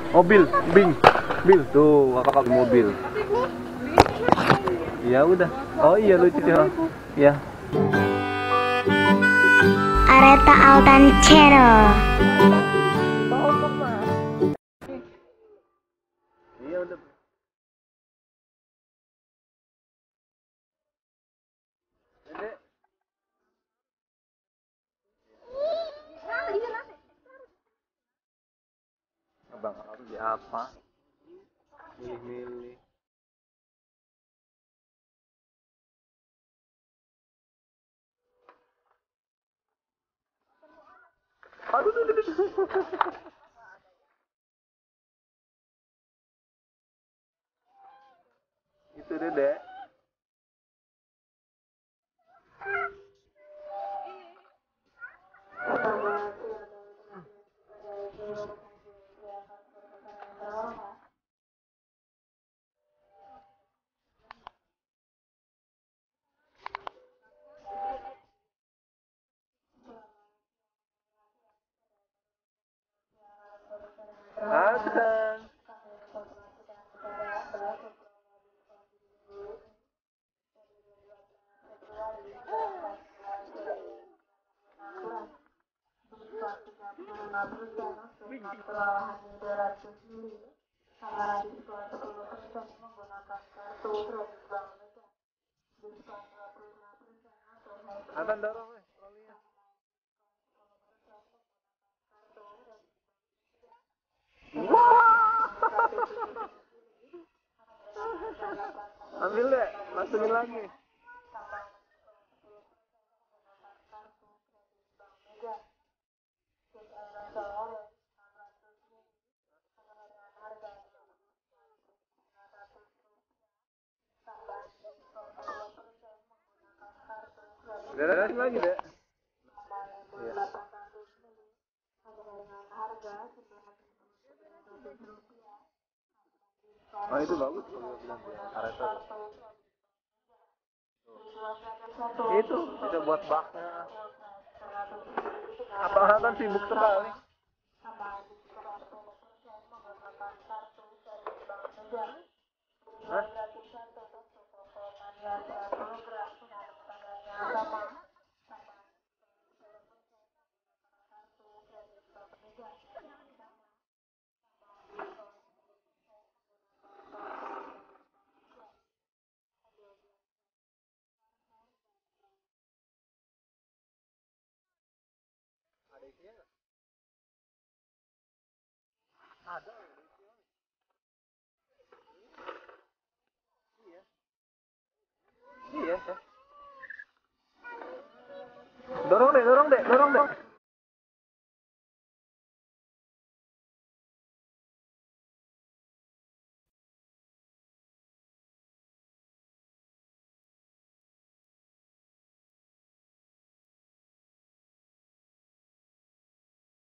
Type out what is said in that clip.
Mobil, bil tuh kakak mobil. Ya udah. Oh iya lucu sih. Ya. Areta Altan Channel. Iya udah. Abang harus di apa? Milih-milih. Aduh, aduh, aduh, aduh. Itu Dek. Ada. Akan dorong weh trolinya. Ambil deh, masukin lagi. Beresin lagi deh. Iya. Oh itu bagus kalau bilang Areta. Itu bisa buat baknya. Apa sibuk sekali. Hah? Ada isinya nggak? Ada. Iya. Iya. Dorong deh.